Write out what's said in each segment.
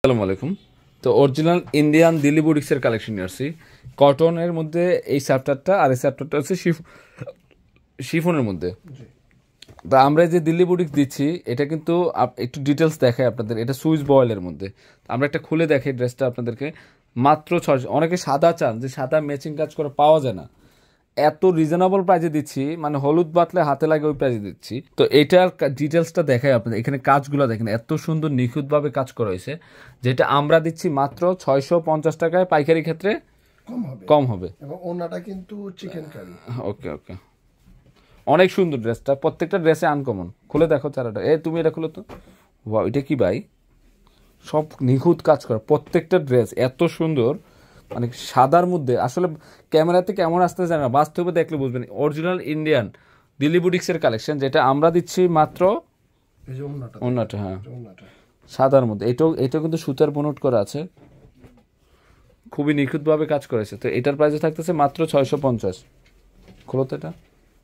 আসসালামু আলাইকুম। তো অরিজিনাল ইন্ডিয়ান দিল্লি বুটিক্সের কালেকশন নিয়ে আসছি। কটনের মধ্যে এই চ্যাপ্টারটা, আর এই চ্যাপ্টারটা হচ্ছে শিফনের মধ্যে। তো আমরা যে দিল্লি বুটিক্স দিচ্ছি এটা কিন্তু একটু ডিটেলস দেখাই আপনাদের। এটা সুইস বয়েলের মধ্যে। আমরা একটা খুলে দেখাই ড্রেসটা আপনাদেরকে। মাত্র 600। অনেকে সাদা চান, যে সাদা ম্যাচিং কাজ করে পাওয়া যায় না, এত রিজনেবল প্রাইসে দিচ্ছি, মানে হলুদ বাতলে হাতে লাগে ওই প্রাইসে দিচ্ছি। তো এটার ডিটেলসটা দেখাই আপনাদের। এখানে কাজগুলো দেখেন, এত সুন্দর নিখুঁতভাবে কাজ করা হয়েছে, যেটা আমরা দিচ্ছি মাত্র 650 টাকায়। পাইকারি ক্ষেত্রে কম হবে এবং ওনাটা কিন্তু চিকেন কারি। ওকে ওকে, অনেক সুন্দর ড্রেসটা। প্রত্যেকটা ড্রেসে আনকমন। খুলে দেখো চারাটা। তুমি এটা খুলে তো। ওয়াও, এটা কি ভাই, সব নিখুঁত কাজ করা প্রত্যেকটা ড্রেস, এত সুন্দর। মানে সাদার মধ্যে আসলে ক্যামেরাতে কেমন আসতে জানে না, বাস্তবে দেখলে বুঝবেন। অরিজিনাল ইন্ডিয়ান দিল্লি বুটিক্সের কালেকশন, যেটা আমরা দিচ্ছি মাত্র ওন্নাটা। হ্যাঁ, সাদার মধ্যে। এটাও কিন্তু সুতার বুনট করা আছে, খুবই নিখুঁতভাবে কাজ করেছে। তো এটার প্রাইসে থাকতেছে মাত্র 650। খোলো তো এটা।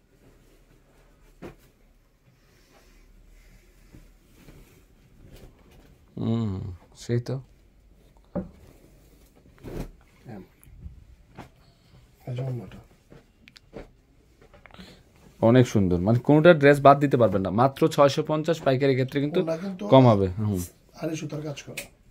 সেই তো অনেক সুন্দর। মানে কোনোটা ড্রেস বাদ দিতে পারবেন না। মাত্র 650 পাইকারি ক্ষেত্রে কিন্তু কম হবে। আরে সুতার কাজ করা।